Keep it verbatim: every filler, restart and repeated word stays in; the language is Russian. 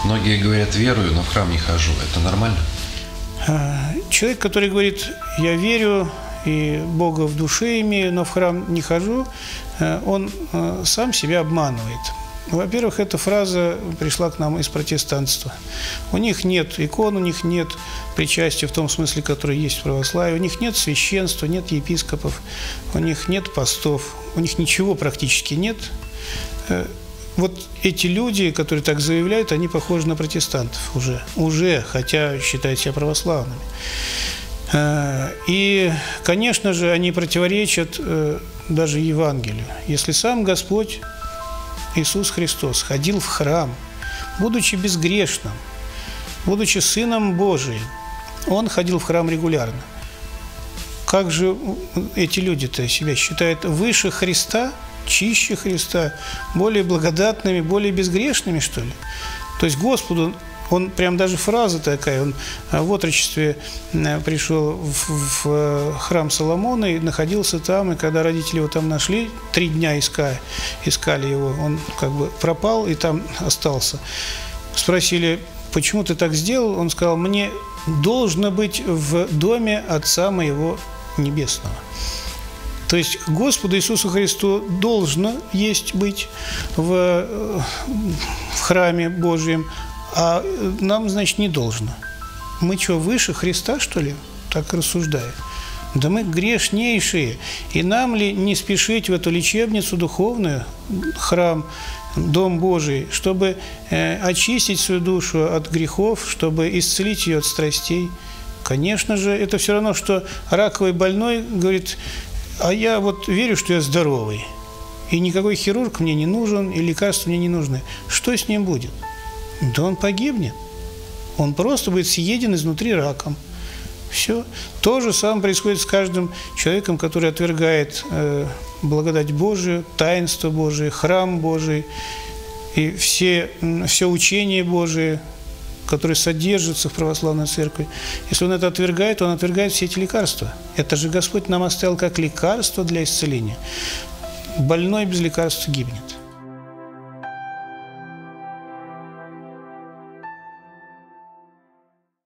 Многие говорят, верую, но в храм не хожу. Это нормально? Человек, который говорит, я верю и Бога в душе имею, но в храм не хожу, он сам себя обманывает. Во-первых, эта фраза пришла к нам из протестантства. У них нет икон, у них нет причастия в том смысле, который есть в православии, у них нет священства, нет епископов, у них нет постов, у них ничего практически нет. Вот эти люди, которые так заявляют, они похожи на протестантов уже, уже, хотя считают себя православными. И, конечно же, они противоречат даже Евангелию. Если сам Господь Иисус Христос ходил в храм, будучи безгрешным, будучи Сыном Божиим, Он ходил в храм регулярно. Как же эти люди-то себя считают выше Христа, чище Христа, более благодатными, более безгрешными, что ли? То есть Господу, он прям даже фраза такая, он в отрочестве пришел в, в храм Соломона и находился там, и когда родители его там нашли, три дня искали, искали его, он как бы пропал и там остался. Спросили, почему ты так сделал? Он сказал, мне должно быть в доме Отца моего Небесного. То есть Господу Иисусу Христу должно есть быть в, в храме Божьем, а нам, значит, не должно. Мы что, выше Христа, что ли? Так рассуждая. Да мы грешнейшие. И нам ли не спешить в эту лечебницу духовную, храм, Дом Божий, чтобы э, очистить свою душу от грехов, чтобы исцелить ее от страстей? Конечно же, это все равно, что раковый больной говорит, а я вот верю, что я здоровый, и никакой хирург мне не нужен, и лекарства мне не нужны. Что с ним будет? Да он погибнет. Он просто будет съеден изнутри раком. Все. То же самое происходит с каждым человеком, который отвергает э, благодать Божию, таинство Божие, храм Божий и все, все учение Божие, которое содержится в православной церкви. Если он это отвергает, он отвергает все эти лекарства. Это же Господь нам оставил как лекарство для исцеления. Больной без лекарства гибнет.